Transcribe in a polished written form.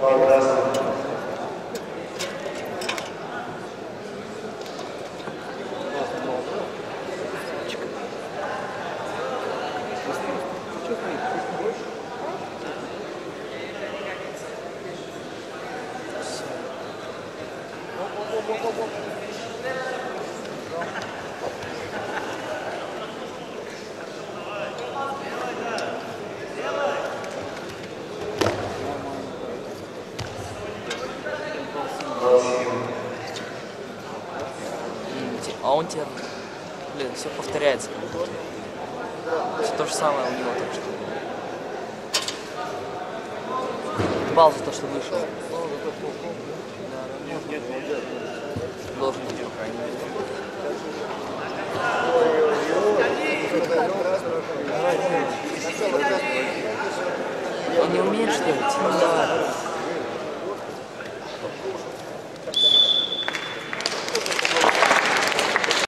А он тебе, блин, все повторяется. Все то же самое у него, так что. Балл за то, что вышел. Должен быть, по крайней мере. Он не умеет, что ли?